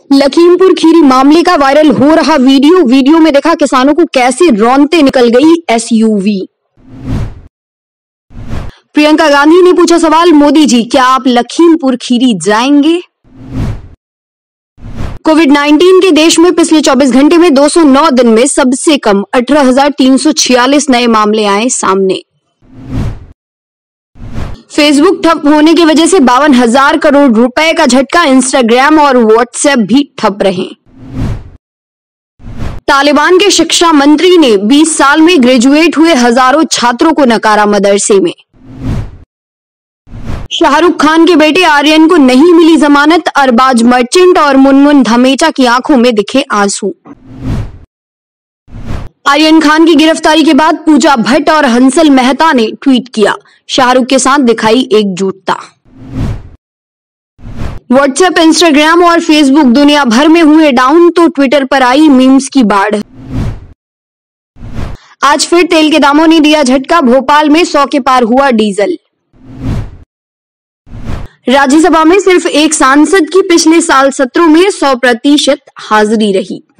लखीमपुर खीरी मामले का वायरल हो रहा वीडियो में देखा किसानों को कैसे रौंदते निकल गई एसयूवी। प्रियंका गांधी ने पूछा सवाल, मोदी जी क्या आप लखीमपुर खीरी जाएंगे? कोविड-19 के देश में पिछले 24 घंटे में 209 दिन में सबसे कम 18,346 नए मामले आए सामने। फेसबुक ठप होने की वजह से 52,000 करोड़ रुपए का झटका, इंस्टाग्राम और व्हाट्सएप भी ठप रहे। तालिबान के शिक्षा मंत्री ने 20 साल में ग्रेजुएट हुए हजारों छात्रों को नकारा मदरसे में। शाहरुख खान के बेटे आर्यन को नहीं मिली जमानत, अरबाज मर्चेंट और मुनमुन धमेचा की आंखों में दिखे आंसू। आर्यन खान की गिरफ्तारी के बाद पूजा भट्ट और हंसल मेहता ने ट्वीट किया, शाहरुख के साथ दिखाई एकजुटता। व्हाट्सएप, इंस्टाग्राम और फेसबुक दुनिया भर में हुए डाउन तो ट्विटर पर आई मीम्स की बाढ़। आज फिर तेल के दामों ने दिया झटका, भोपाल में 100 के पार हुआ डीजल। राज्यसभा में सिर्फ एक सांसद की पिछले साल सत्रों में 100% हाजिरी रही।